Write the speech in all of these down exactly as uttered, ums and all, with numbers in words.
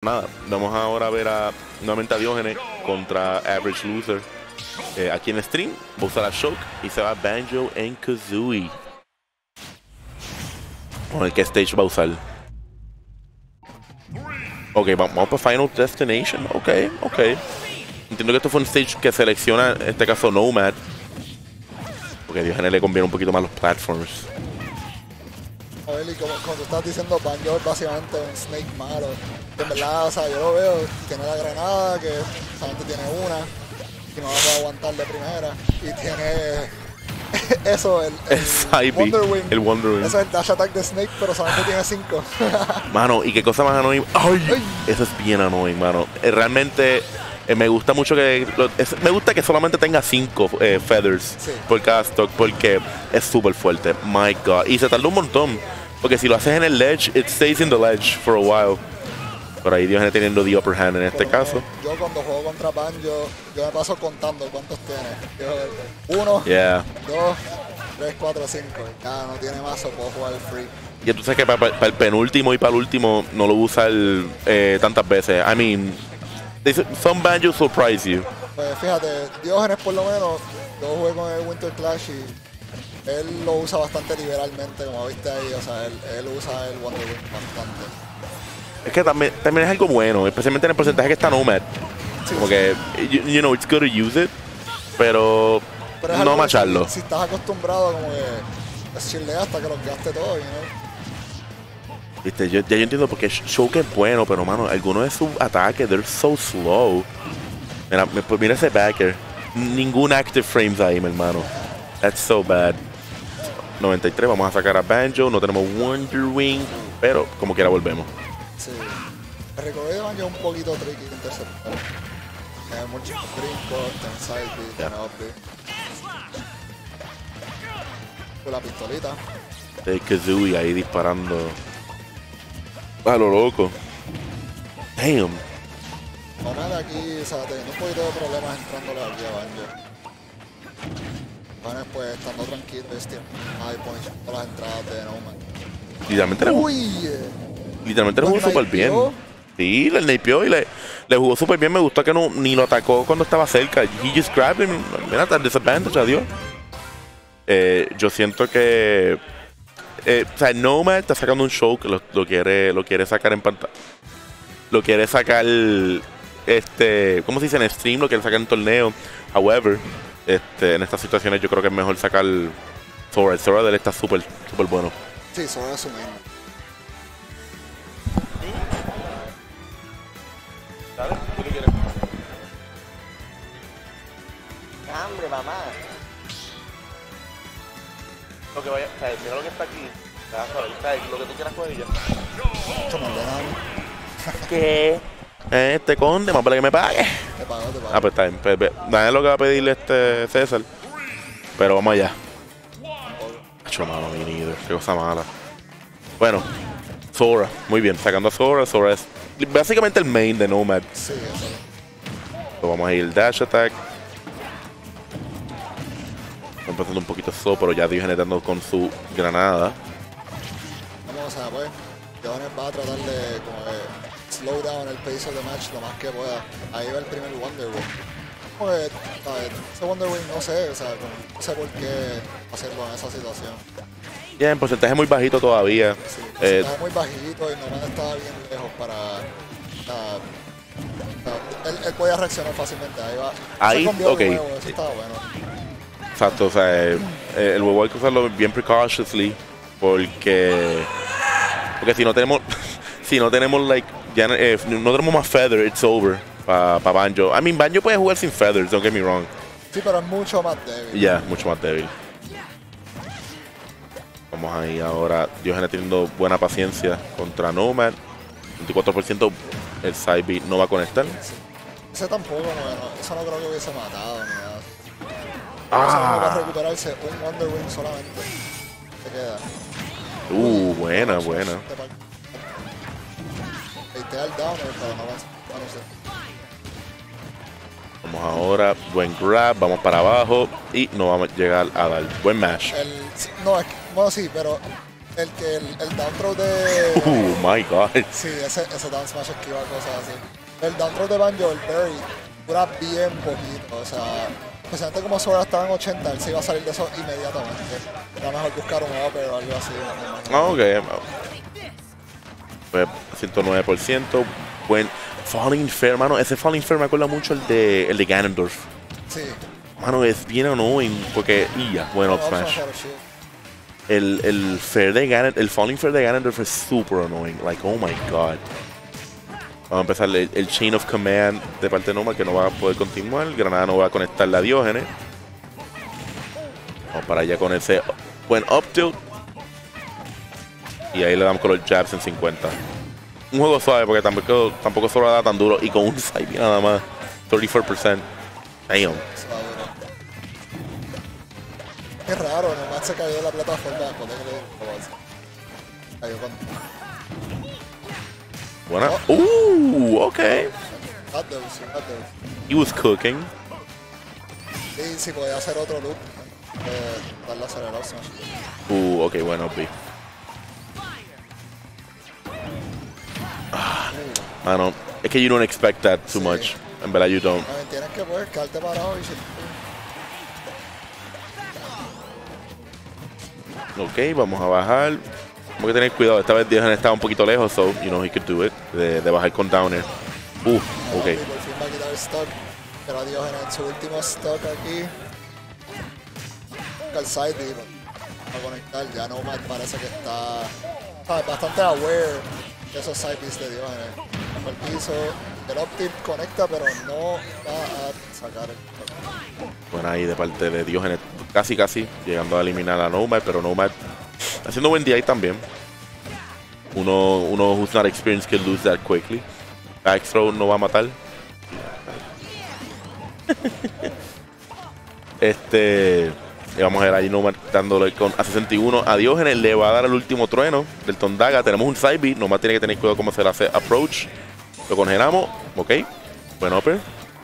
nada, vamos ahora a ver a nuevamente a Diógenes contra Average Loser. Eh, aquí en stream, va a usar a Shock y se va a Banjo en Kazooie. Con el que stage va a usar. Ok, vamos, vamos para Final Destination. Ok, ok. Entiendo que esto fue un stage que selecciona, en este caso, Nomad. Porque a Diógenes le conviene un poquito más los platforms. A ver, y como, como tú estás diciendo, Banjo es básicamente un Snake malo. En verdad, o sea, yo lo veo, tiene la granada, que solamente tiene una, y no va a poder aguantar de primera. Y tiene eso, el, el, el Wonder Wing. El Wonder Wing. Eso es el dash attack de Snake, pero solamente tiene cinco. Mano, y qué cosa más annoying. ¡Ay! Ay. Eso es bien annoying, mano. Eh, realmente eh, me gusta mucho que... Lo, es, me gusta que solamente tenga cinco eh, feathers Sí. por cada stock, porque es súper fuerte. My God. Y se tardó un montón. Porque si lo haces en el ledge, it stays in the ledge for a while. Por ahí Diógenes teniendo the upper hand en este Pero caso. Yo cuando juego contra Banjo, yo me paso contando cuántos tiene. Yo, uno, Yeah. dos, tres, cuatro, cinco. Ya no tiene más, o puedo jugar free. Y tú sabes que para, para el penúltimo y para el último no lo usa el, eh, tantas veces. I mean, they, some Banjos surprise you. Pues fíjate, Diógenes por lo menos, yo jugué con el Winter Clash y él lo usa bastante liberalmente, como viste ahí. O sea, él, él usa el Wonder Wing bastante. Es que también, también es algo bueno, especialmente en el porcentaje que está Nomad. Sí, Como sí. que, you, you know, it's good to use it, pero, Pero es no algo que macharlo. Si, si estás acostumbrado, como que chilea hasta que los gaste todo, you know? Viste, yo, ya yo entiendo porque Shock es bueno, pero mano, algunos de sus ataques, they're so slow. Mira, pues mira ese backer. Ningún active frames ahí, mi hermano. That's so bad. noventa y tres, vamos a sacar a Banjo, no tenemos Wonder Wing, pero como quiera volvemos. Sí. El recorrido de Banjo es un poquito tricky de interceptar. Tiene muchos brincos, tiene side beat, tiene up beat. Con la pistolita. El Kazooie ahí disparando a lo loco. Damn. Nomad aquí, o sea, teniendo un poquito de problemas entrándole aquí a Banjo. Van pues estando tranquilo, bestia. Ahí poniendo las entradas de Nomad. Literalmente le jugó, Uy, eh, literalmente le jugó ¿Lo súper bien. snipeó? Sí, le snipeó y le, le jugó súper bien. Me gustó que no, ni lo atacó cuando estaba cerca. He just grabbed him. Mira, está disadvantage, adiós. Eh, yo siento que... Eh, o sea, Nomad está sacando un show que lo, lo quiere lo quiere sacar en pantalla. Lo quiere sacar... este ¿Cómo se dice? En stream, lo quiere sacar en torneo. However, este, en estas situaciones yo creo que es mejor sacar Sora. El Sora de él está súper, súper bueno. sí, son eso mismo. ¿Sabes? ¿Qué tú quieres? Hambre, mamá. Lo que vaya, o sea, mira lo que está aquí. ¿Sabes? Lo que tú quieras coger y ya. Mucho más lejano. ¿Qué? Este conde, más para que me pague. Te pago, te pago. Ah, pues está bien. Pues, ve, dame lo que va a pedirle este César. Pero vamos allá. Hacho, mano, mi nido. Qué cosa mala. Bueno, Sora. Muy bien. Sacando a Sora. Sora es básicamente el main de Nomad. Sí, eso. So, vamos a ir dash attack. Está empezando un poquito slow, pero ya Diógenes dando con su granada. Vamos a pues. Diógenes va a tratar de como de slow down el pace of the match lo más que pueda. Ahí va el primer Wonder Wing. Como que, ¿sabes? Ese Wonder Wing no sé, o sea, no sé por qué hacerlo en esa situación. Ya, en porcentaje muy bajito todavía. Sí, Eh, estaba muy bajito y Nomad estaba bien lejos para... Uh, uh, él, él podía reaccionar fácilmente. Ahí va. Ahí, Se cambió ok. el huevo, eso estaba bueno. Exacto, o sea, eh, eh, el huevo hay que usarlo bien precautiously porque porque si no tenemos si no tenemos like ya eh, no tenemos más feather, it's over para pa Banjo. I mean, Banjo puede jugar sin feathers, don't get me wrong. Sí, pero es mucho más débil. Ya, yeah, mucho más débil. Vamos ahí ahora. Diógenes teniendo buena paciencia contra Nomad. veinticuatro por ciento el side beat no va a conectar. Sí. Ese tampoco, no, no, eso no creo que hubiese matado ni nada. Ah. Eso no va a recuperarse un Wonder Wing solamente. Se queda. Uh, buena, buena. Baitea el downer, pero no va a no sé. Vamos ahora, buen grab, vamos para abajo y no vamos a llegar a dar buen mash. El, no, es que, bueno, sí, pero el que el, el down throw de... Oh my god. Sí, ese, ese down smash esquiva cosas así. El down throw de Banjo, el parry, dura bien poquito. O sea, especialmente como Sora estaba en ochenta, él se iba a salir de eso inmediatamente. Era mejor buscar un upper o algo así. Ah, ok. Pues ciento nueve por ciento. Buen Falling Fair, mano. Ese Falling Fair me acuerda mucho el de, el de Ganondorf. Sí. Mano, es bien annoying porque... Y ya, buen up smash. El, el Fair de Ganondorf, el Falling Fair de Ganondorf es super annoying. Like, oh my god. Vamos a empezar el, el Chain of Command de parte de Nomad, que no va a poder continuar. Granada no va a conectar la Diógenes. Vamos para allá con ese buen up tilt. Y ahí le damos con los jabs en cincuenta. Un juego suave porque tampoco, tampoco solo da tan duro. Y con un side B nada más. treinta y cuatro por ciento. Damn. Qué raro, nomás se cayó de la plataforma después de que le cayó con... Buena. Oh. Uh, ok. Got those, got those. He was cooking. Sí, sí, podía hacer otro loop. Eh, darle acelerado smash. Uh, ok, bueno, B. Ah, mano, es que you don't expect that too Sí. much. En verdad, you don't. A ver, tienes que poder quedarte parado y... Ok, vamos a bajar. Tenemos que tener cuidado. Esta vez Diógenes estaba un poquito lejos, so, you know, he could do it. De, de bajar con downer. Uh, ok. Y por fin va a quitar el stock. Pero Diógenes en su último stock aquí. El side B va a conectar. Ya Nomad parece que está ¿sabes? Bastante aware de esos side Bs de Diógenes. Bajo el piso. El up tilt conecta, pero no va a sacar el stock. Bueno, ahí de parte de Diógenes, casi casi llegando a eliminar a Nomad, pero Nomad haciendo buen D I también. Uno, uno who's not experienced can lose that quickly. Back throw no va a matar. este. Y vamos a ver ahí Nomad dándole con a sesenta y uno. A Diógenes le va a dar el último trueno del Tondaga. Tenemos un side B. Nomad tiene que tener cuidado cómo se le hace approach. Lo congelamos. Ok. Buen upper.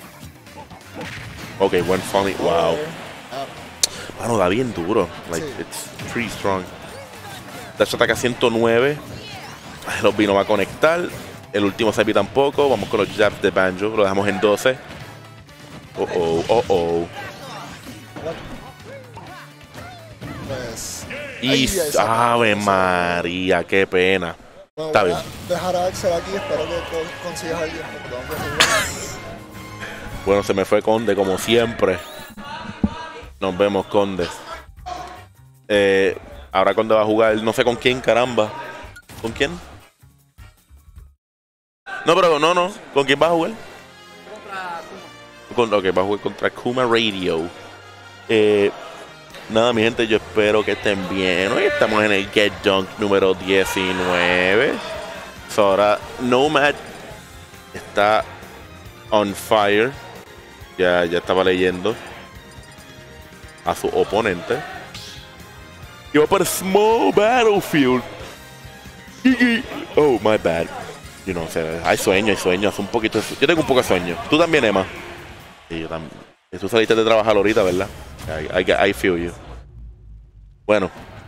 Ok, buen falling. Wow. Mano, da bien duro. Like, Sí. it's pretty strong. Dash ataca ciento nueve. El Obby no va a conectar. El último side B tampoco. Vamos con los jabs de Banjo. Lo dejamos en doce. Oh, oh, oh, oh. Pues... Y ahí, ahí saca. Ave María, qué pena. Bueno, Está voy bien. a dejar a Axel aquí. Espero que co- consigas a alguien. Porque tengo que seguir. Bueno, se me fue Conde como siempre. Nos vemos, Conde. Eh, ahora Conde va a jugar, no sé con quién, caramba. ¿Con quién? No, pero no, no. ¿Con quién va a jugar? Con, ok, va a jugar contra Kuma Radio. Eh, nada, mi gente, yo espero que estén bien. Hoy estamos en el Get Dunk número diecinueve. So, ahora Nomad está on fire. Ya, ya estaba leyendo a su oponente. Y va para Small Battlefield. Oh, my bad. You know, o sea, hay sueño, hay sueño. Hace un poquito de su- Yo tengo un poco de sueño. Tú también, Emma. Sí, yo también. Y tú saliste de trabajar ahorita, ¿verdad? I, I, I feel you. Bueno.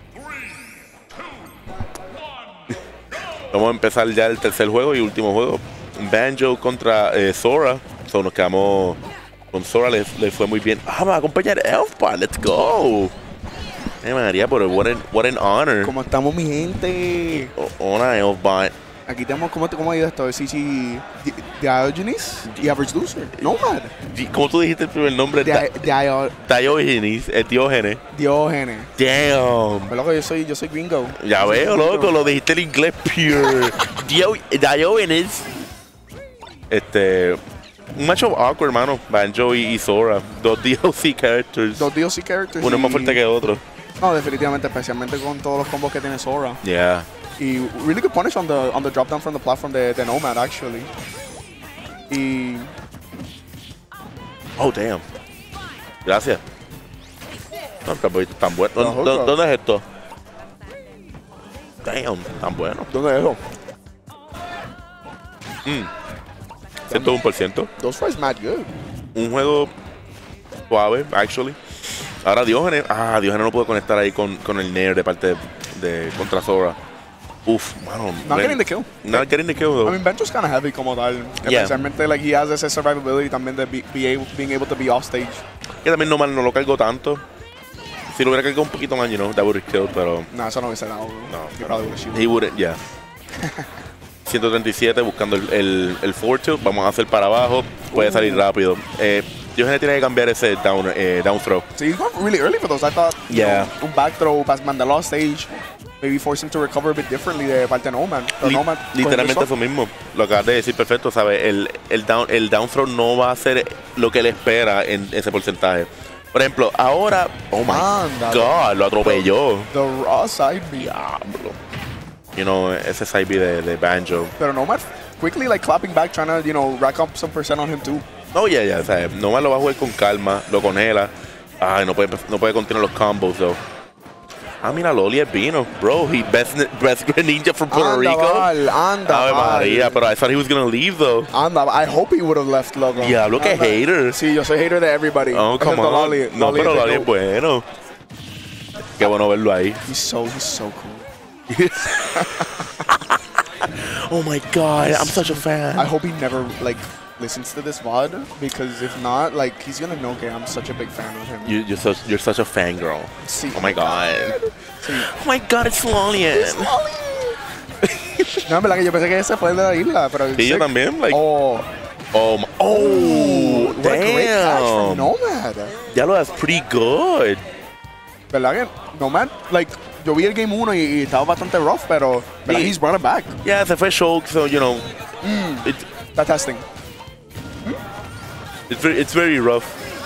Vamos a empezar ya el tercer juego y último juego. Banjo contra eh, Sora. So, nos quedamos con Sora. Le, le fue muy bien. Ah, me va a acompañar Elfbot. Let's go. Eh, María, pero what an, what an honor. ¿Cómo estamos, mi gente? O- Hola, Elfbot. Aquí tenemos, ¿cómo, te- cómo ha ido esto? C C Di- Diogenes y Average Loser. Nomad. Di- ¿Cómo tú dijiste el primer nombre? Di- Dio- Diogenes. eh, Diógenes. Diógenes. Damn. Pero loco, yo soy, yo soy gringo. Ya Yo soy veo, gringo. loco. Lo dijiste en inglés pure. Dio- Diogenes. Este... Un matchup awkward, hermano. Banjo y, y Sora. Dos D L C characters. Dos D L C characters. Uno es más y- fuerte que otro. No, definitivamente, especialmente con todos los combos que tiene Sora. Yeah. Y really good punish on the, on the drop down from the platform de, de Nomad, actually. Y... Oh, damn. Gracias. No, pero tan bueno. Los ¿Dónde, hookups. ¿Dónde es esto? Damn, tan bueno. ¿Dónde es eso? ciento uno por ciento. Those fries mad good. Un juego suave, actually. Ahora Diógenes. Ah, Diógenes no puede conectar ahí con, con el Nair de parte de de contra Sora. Uf, mano. Not man, getting the kill. Not getting the kill, though. I mean, Bencho's kind of heavy como tal. Yeah. Especialmente, like, he has ese survivability también de be, be able, being able to be off stage. Que también no, no lo cargó tanto. Si lo hubiera cargado un poquito más, you know, that would have killed, pero... No, eso no hubiese dado. No, He probably would have he wouldn't, yeah. ciento treinta y siete buscando el, el, el forward tilt. Vamos a hacer para abajo. Puede salir rápido. Eh, Diogene tiene que cambiar ese down, eh, down throw. So he's gone really early for those. I thought, you Yeah. know, un back throw past Mandela stage, maybe force him to recover a bit differently de parte de Nomad. Pero Li- Nomad literalmente cogió eso mismo. Lo acabas de decir perfecto, ¿sabes? El, el, down, el down throw no va a ser lo que él espera en ese porcentaje. Por ejemplo, ahora... Oh my Ándale. God, lo atropelló. The raw side B. Diablo. You know, ese side B de, de Banjo. Pero Nomad quickly like clapping back, trying to, you know, rack up some percent on him too. No, ya, ya, ¿sabes? Nomás lo va a jugar con calma, lo congela. Ay, no puede, no puede continuar los combos, though. Ah, mira, Loli es vino. Bro, he best, best Greninja from Puerto Anda Rico. mal, anda Ave mal. María, pero I thought he was gonna leave, though. Anda, I hope he would have left, loco. Diablo, que Anda. hater. Sí, yo soy hater de everybody. Oh, come excepto on. Loli. No, Loli pero is the Loli es goat. bueno. Qué bueno verlo ahí. He's so, he's so cool. Oh my God, I'm such a fan. I hope he never, like, listens to this V O D, because if not, like, he's gonna know que I'm such a big fan of him. You, you're, such, you're such a fangirl. Sí. Oh my God. Sí. Oh my God, it's Lolian. No, en verdad que yo pensé que ese fue el de la isla, pero... Sí, yo también. Like, Oh, oh, my, oh, what a great catch from damn. Nomad. Diablo, that's pretty good. ¿Verdad que Nomad, like, yo vi el game uno y, y estaba bastante rough, pero ¿verdad? Sí. He's running back. Yeah, se fue Shulk, so, you know, it, Está testing. it's, very, it's very rough.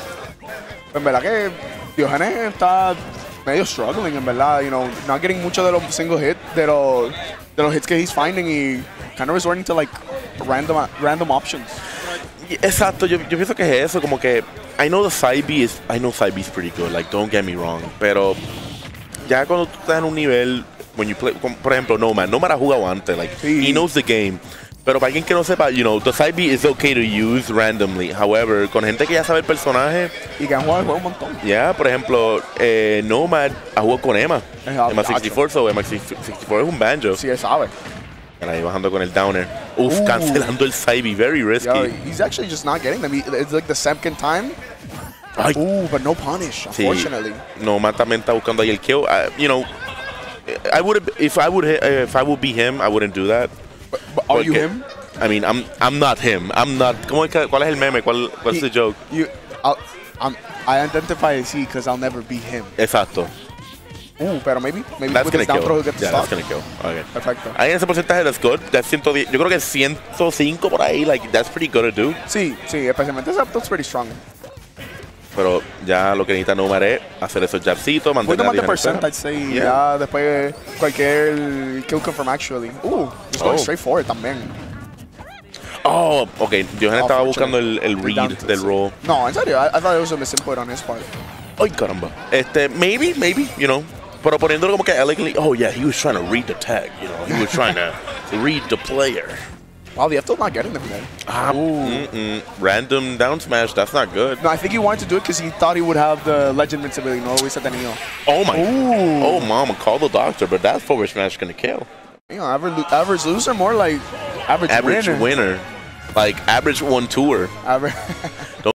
En verdad que Diogene está medio struggling, en verdad, you know, not getting mucho de los single hit, de los, de los hits que he's finding y kind of resorting to, like, random, random options. Y- Exacto, yo, yo pienso que es eso, como que I know the side B is, I know side B is pretty good, like don't get me wrong, pero ya cuando tú estás en un nivel, when you play, como, por ejemplo, Nomad, Nomad ha jugado antes, like Sí. he knows the game, pero para alguien que no sepa, you know, the side B is okay to use randomly, however, con gente que ya sabe el personaje, Y que han jugado el juego un montón. ya, por ejemplo, eh, Nomad ha jugado con Emma, Es Emma sesenta y cuatro, so Emma sesenta y cuatro es un banjo, Sí, él sabe. ahí bajando con el downer, uf, Uh. cancelando el side B, very risky. Yo, he's actually just not getting them. He, it's like the second time. Ay. Ooh, but no punish, Sí. unfortunately. Nomad también está buscando ahí el kill. I- you know, I would if I would if I would be him, I wouldn't do that. But, but are you Porque- him? I mean, I'm I'm not him. I'm not. ¿Cómo es que- ¿Cuál es el meme? ¿Cuál what's He- the joke? You, I'll, I'm, I identify as he because I'll never be him. Exacto. Ooh, pero maybe, maybe That's with gonna his down kill. throw he'll get the Yeah, stock. that's gonna kill. Okay. Perfecto. Ahí en ese porcentaje that's good. That's ciento diez. Yo creo que es ciento cinco por ahí. Like that's pretty good to do. Sí, sí, especialmente esa that's pretty strong. Pero ya lo que necesita Nomad es hacer esos jabcitos, Un mantener poquito más de la percent, diferencia. I'd say. Yeah. Ya después cualquier kill confirm actually. Ooh, just going Oh. straight forward también. Oh, ok. Diogene estaba Unfortunate. buscando el, el read Down- del sí. roll. No, en serio, I, I thought it was a misinput on his part. Ay, caramba. Este, maybe, maybe, you know. Pero poniéndolo como que elegantly, oh yeah, he was trying to read the tag, you know. He was trying to read the player. Wow, the F-Tilt not getting them there. Ah, mm-mm. Random down smash, that's not good. No, I think he wanted to do it because he thought he would have the legend invincibility. No, always said that Neo. Oh my. Ooh. Oh, mama, call the doctor, but that forward smash gonna kill. You know, average, lo- average loser, more like average, Average winner. winner. Like, average one tour. Average.